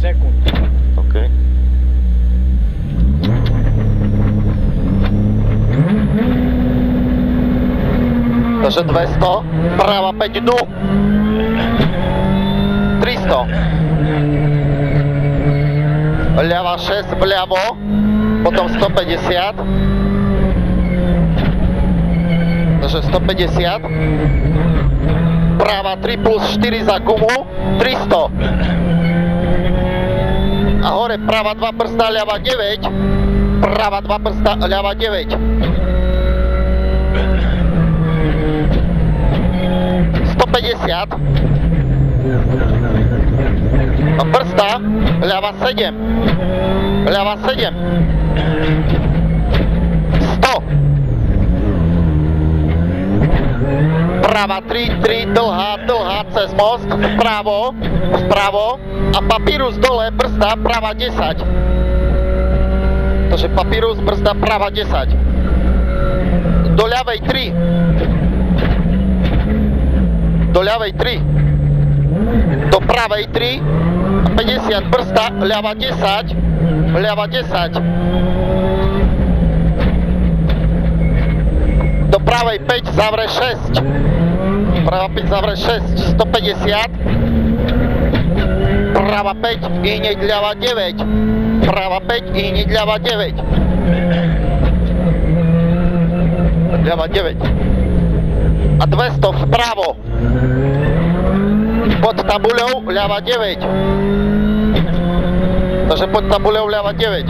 sekúnd. OK. Takže 200, práva 5 dnu. 300. Ľava 6 vľavo, potom 150. Takže 150. Práva 3 plus 4 za gumu, 300. A hore práva 2 prsta, ľava 9. Práva 2 prsta, ľava 9. 150. A prsta, ľava 7. Ľava 7. 100. Práva 3, dlhá cez most, vpravo a papírus dole, brzda, práva 10. Takže papírus, brzda, práva 10. Do ľavej 3. Do ľavej 3. Do pravej 3. 50, brzda, ľava 10. Ľava 10. Do pravej 5, zavre 6. Prava 5, zavre 6, 150. Prava 5, i hneď ľava 9. Prava 5, i hneď ľava 9. Ľava 9. A 200 vpravo. Pod tabuľou ľava 9. Takže pod tabuľou ľava 9.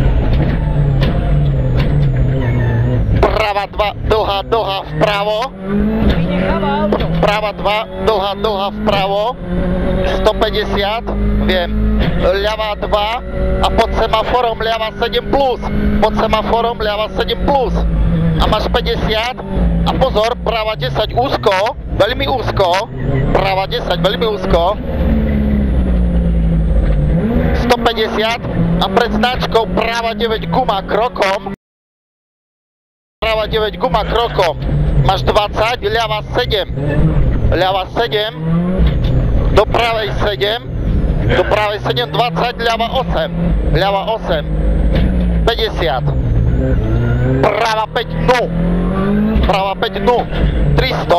Prava 2, dlhá vpravo. Prava 2, dlhá vpravo. 150, viem. Ľava 2 a pod semaforom ľava 7 plus. Pod semaforom ľava 7 plus. A máš 50 a pozor, prava 10 úzko, veľmi úzko. Prava 10, veľmi úzko. 150 a pred značkou prava 9 guma krokom. Prava 9 guma krokom. Máš 20, ľava 7. Ľava 7. Do pravej 7. Do pravej 7, 20, ľava 8. Ľava 8. 50. Prava 5 dnu. Prava 5 dnu. 300.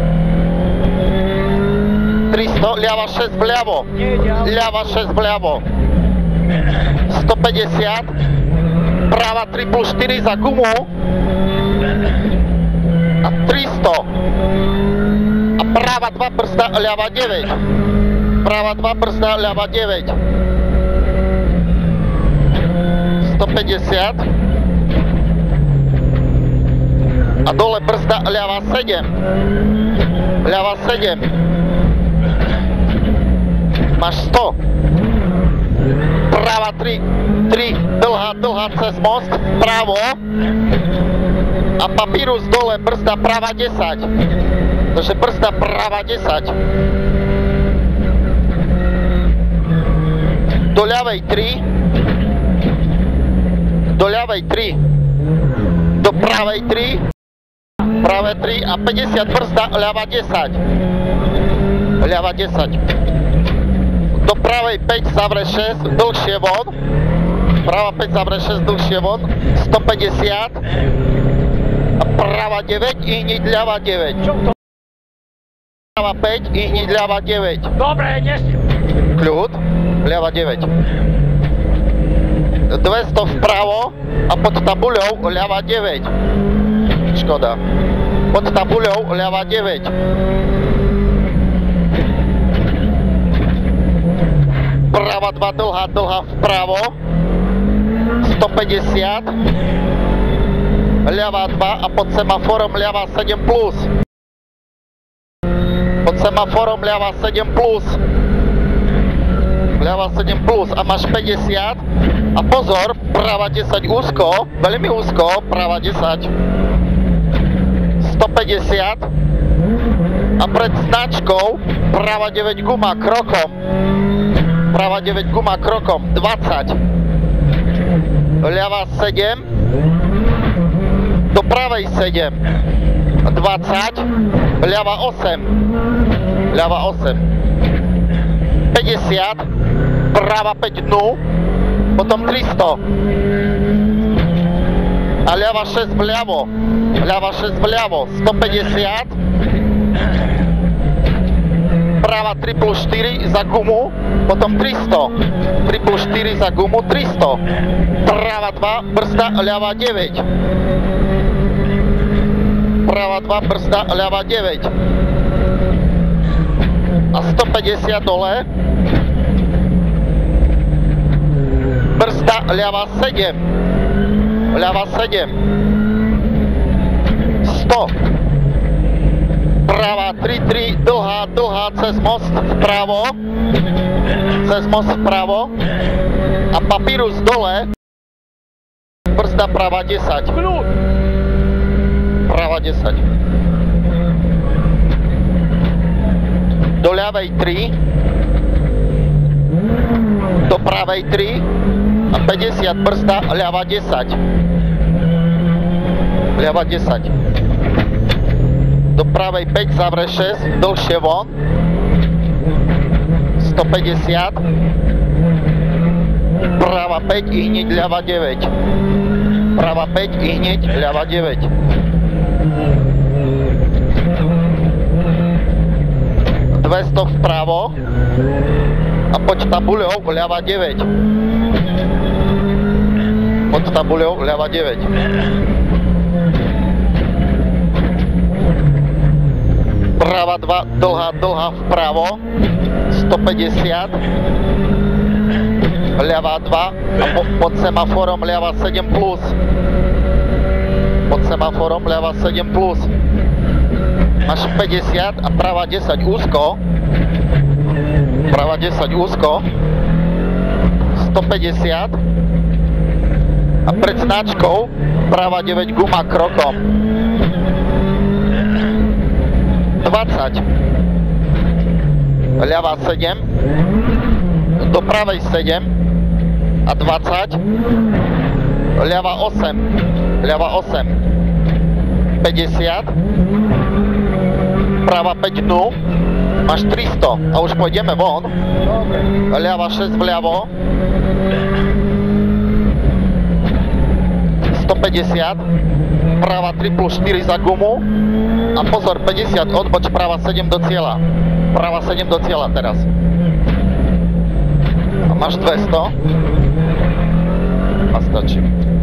300, ľava 6 vľavo. Ľava 6 vľavo. 150. Prava 3 plus 4 za gumu. A 300. A práva 2 prsta, ľava 9. Práva 2 prsta, ľava 9. 150. A dole brzda, ľava 7. Ľava 7. Máš 100. Práva 3, dlhá cez most, pravo. A papírus dole, brzda, práva 10. Takže brzda, práva 10. Do ľavej 3. Do ľavej 3. Do pravej 3. Pravé 3 a 50 brzda, ľava 10. Ľava 10. Do pravej 5 zavre 6, dlhšie von. Prava 5 zavre 6, dlhšie von. 150. A prava 9 i hneď ľava 9. Prava 5 i hneď ľava 9. Dobre, nesím. Kľud, ľava 9. 200 vpravo a pod tabuľou ľava 9. Škoda. Pod tabuľou ľava 9. Prava 2 dlhá vpravo. 150. Ľava 2 a pod semaforom ľava 7 plus. Pod semaforom ľava 7 plus. Ľava 7 plus a máš 50. A pozor, prava 10 úzko, veľmi úzko, prava 10. 150. A pred značkou prava 9 guma krokom. Prava 9 guma krokom, 20. Ľava 7. Do pravej 7. 20. Ľava 8. Ľava 8. 50. Prava 5 dnu, potom 300. A ľava 6 vľavo. Ľava 6 vľavo, 150. Prava 3 plus 4 za gumu, potom 300. 3 plus 4 za gumu, 300. Prava 2, brzda, ľava 9. Prava 2, brzda, ľava 9. A 150 dole. Brzda, ľava 7. Ľava 7. 100. Prava 3-3, dlhá cez most vpravo. Cez most vpravo. A papírus dole. Brzda prava 10. Prava 10. Do ľavej 3. Do pravej 3. A 50 brzda, ľava 10. Ľava 10. Do pravej 5, zavre 6, dlhšie von. 150. Prava 5 i hneď ľava 9. Prava 5 i hneď ľava 9. Dvesto vpravo. A poď tabuľou ľava 9. Pod tabuľou ľava 9. Prava 2, dlhá vpravo. 150. Ľava 2 a pod semaforom ľava 7 plus. Pod semaforom ľava 7 plus. Máš 50 a prava 10 úzko. Prava 10 úzko. 150. A pred značkou prava 9 guma krokom. 20. Ľava 7. Do pravej 7. A 20. Ľava 8. Ľava 8. 50. Prava 5 dnu. Máš 300. A už pôjdeme von. Ľava 6 vľavo. 150. Prava 3 plus 4 za gumu. A pozor, 50, odboč prava 7 do cieľa. Prava 7 do cieľa teraz. A máš 200. A stačí.